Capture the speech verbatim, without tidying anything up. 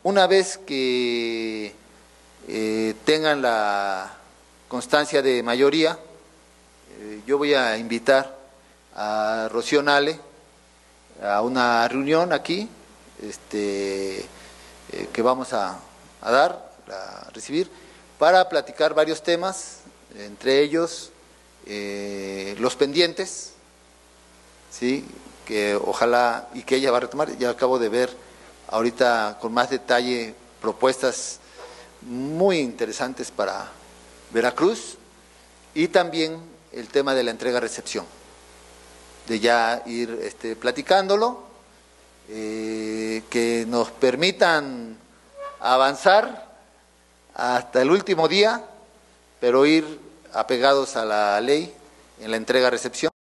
una vez que eh, tengan la constancia de mayoría, eh, yo voy a invitar a Rocío Nale a una reunión aquí, este, eh, que vamos a, a dar, a recibir, para platicar varios temas, entre ellos eh, los pendientes, ¿sí?, que ojalá y que ella va a retomar. Ya acabo de ver ahorita con más detalle propuestas muy interesantes para Veracruz, y también el tema de la entrega-recepción, de ya ir este, platicándolo, eh, que nos permitan avanzar hasta el último día, pero ir apegados a la ley en la entrega-recepción.